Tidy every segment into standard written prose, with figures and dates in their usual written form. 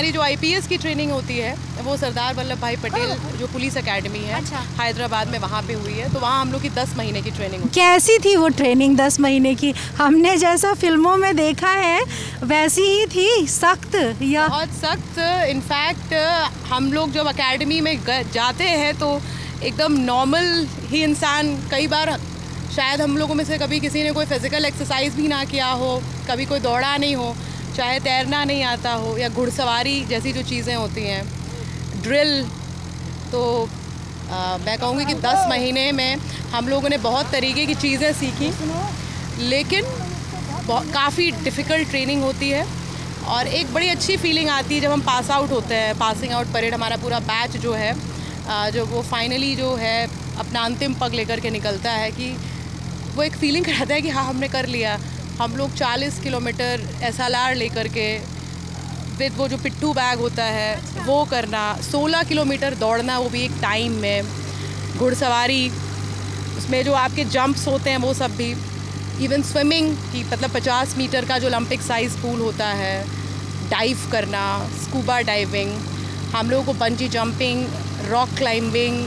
हमारी जो IPS की ट्रेनिंग होती है वो सरदार वल्लभ भाई पटेल जो पुलिस एकेडमी है हैदराबाद में, वहाँ पे हुई है। तो वहाँ हम लोग की 10 महीने की ट्रेनिंग। कैसी थी वो ट्रेनिंग 10 महीने की? हमने जैसा फिल्मों में देखा है वैसी ही थी, सख्त या? बहुत सख्त। इनफैक्ट हम लोग जब एकेडमी में जाते हैं तो एकदम नॉर्मल ही इंसान, कई बार शायद हम लोगों में से कभी किसी ने कोई फिज़िकल एक्सरसाइज भी ना किया हो, कभी कोई दौड़ा नहीं हो, चाहे तैरना नहीं आता हो या घुड़सवारी जैसी जो चीज़ें होती हैं, ड्रिल। तो मैं कहूँगी कि 10 महीने में हम लोगों ने बहुत तरीके की चीज़ें सीखी, लेकिन काफ़ी डिफ़िकल्ट ट्रेनिंग होती है और एक बड़ी अच्छी फीलिंग आती है जब हम पास आउट होते हैं। पासिंग आउट परेड, हमारा पूरा बैच जो है जो वो फाइनली जो है अपना अंतिम पग लेकर के निकलता है, कि वो एक फीलिंग रहता है कि हाँ हमने कर लिया। हम लोग 40 किलोमीटर SLR लेकर के विद वो जो पिट्ठू बैग होता है वो करना, 16 किलोमीटर दौड़ना, वो भी एक टाइम में, घुड़सवारी, उसमें जो आपके जंप्स होते हैं वो सब भी, इवन स्विमिंग की मतलब 50 मीटर का जो ओलंपिक साइज़ पूल होता है, डाइव करना, स्कूबा डाइविंग, हम लोगों को bungee jumping, rock climbing,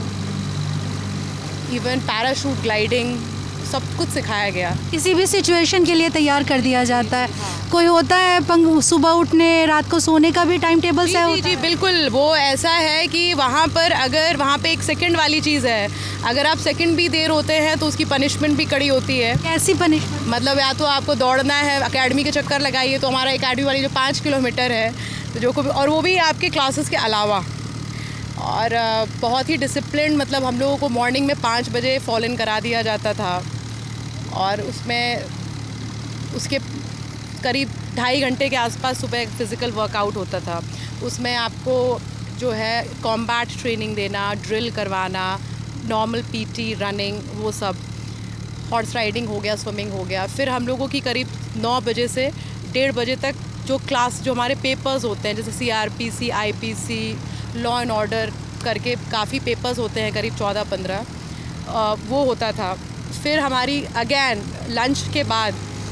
even parachute gliding, सब कुछ सिखाया गया। किसी भी सिचुएशन के लिए तैयार कर दिया जाता है। हाँ। कोई होता है सुबह उठने, रात को सोने का भी टाइम टेबल से होता है? जी बिल्कुल। वो ऐसा है कि वहाँ पर अगर वहाँ पे एक सेकंड वाली चीज़ है, अगर आप सेकंड भी देर होते हैं तो उसकी पनिशमेंट भी कड़ी होती है। कैसी पनिशमेंट? मतलब या तो आपको दौड़ना है, एकेडमी के चक्कर लगाइए, तो हमारा एकेडमी वाली जो 5 किलोमीटर है तो जो और वो भी आपके क्लासेस के अलावा, और बहुत ही डिसिप्लिन, मतलब हम लोगों को मॉर्निंग में 5 बजे फॉल इन करा दिया जाता था और उसमें उसके करीब 2.5 घंटे के आसपास सुबह फ़िज़िकल वर्कआउट होता था। उसमें आपको जो है कॉम्बैट ट्रेनिंग देना, ड्रिल करवाना, नॉर्मल PT, रनिंग, वो सब, हॉर्स राइडिंग हो गया, स्विमिंग हो गया। फिर हम लोगों की करीब 9 बजे से 1:30 बजे तक जो क्लास, जो हमारे पेपर्स होते हैं जैसे CRPC, IPC, law and order करके काफ़ी पेपर्स होते हैं, करीब 14-15, वो होता था। फिर हमारी अगेन लंच के बाद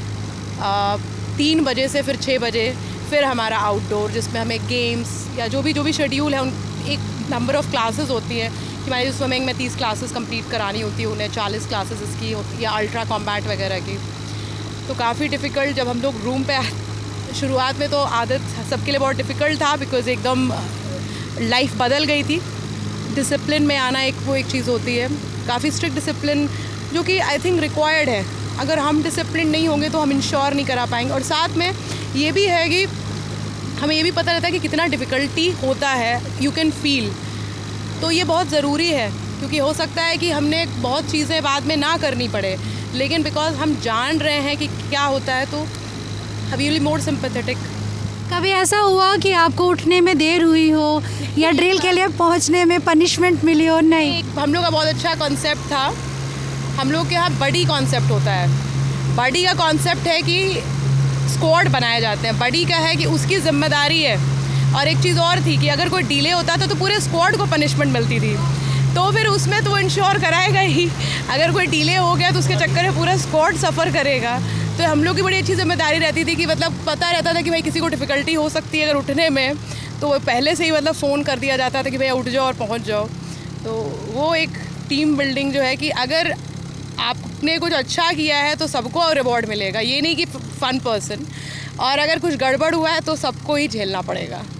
3 बजे से फिर 6 बजे फिर हमारा आउटडोर, जिसमें हमें गेम्स या जो भी शेड्यूल है, उन एक नंबर ऑफ़ क्लासेस होती है कि हमारी स्विमिंग में 30 क्लासेस कंप्लीट करानी होती है, उन्हें 40 क्लासेस इसकी होती या अल्ट्रा कॉम्बैट वगैरह की। तो काफ़ी डिफ़िकल्ट, जब हम लोग रूम पे शुरुआत में तो आदत सबके लिए बहुत डिफ़िकल्ट था, बिकॉज़ एकदम लाइफ बदल गई थी। डिसिप्लिन में आना एक चीज़ होती है, काफ़ी स्ट्रिक्ट डिसिप्लिन जो कि आई थिंक रिक्वायर्ड है। अगर हम डिसिप्लिन नहीं होंगे तो हम इंश्योर नहीं करा पाएंगे। और साथ में ये भी है कि हमें ये भी पता रहता है कि कितना डिफ़िकल्टी होता है, यू कैन फील। तो ये बहुत ज़रूरी है, क्योंकि हो सकता है कि हमने बहुत चीज़ें बाद में ना करनी पड़े, लेकिन बिकॉज हम जान रहे हैं कि क्या होता है तो we will be more sympathetic. कभी ऐसा हुआ कि आपको उठने में देर हुई हो या ड्रिल के लिए पहुंचने में पनिशमेंट मिली हो? नहीं, हम लोग का बहुत अच्छा कॉन्सेप्ट था। हम लोग के यहाँ बडी कॉन्सेप्ट होता है। बडी का कॉन्सेप्ट है कि स्क्वाड बनाए जाते हैं। बडी का है कि उसकी जिम्मेदारी है। और एक चीज़ और थी कि अगर कोई डिले होता था तो पूरे स्क्वाड को पनिशमेंट मिलती थी। तो फिर उसमें तो वो इंश्योर कराएगा ही, अगर कोई डिले हो गया तो उसके चक्कर में पूरा स्क्वाड सफ़र करेगा। तो हम लोग की बड़ी अच्छी जिम्मेदारी रहती थी कि मतलब पता रहता था कि भाई किसी को डिफ़िकल्टी हो सकती है अगर उठने में, तो वो पहले से ही मतलब फ़ोन कर दिया जाता था कि भैया उठ जाओ और पहुंच जाओ। तो वो एक टीम बिल्डिंग जो है कि अगर आपने कुछ अच्छा किया है तो सबको रिवॉर्ड मिलेगा, ये नहीं कि फन पर्सन, और अगर कुछ गड़बड़ हुआ है तो सबको ही झेलना पड़ेगा।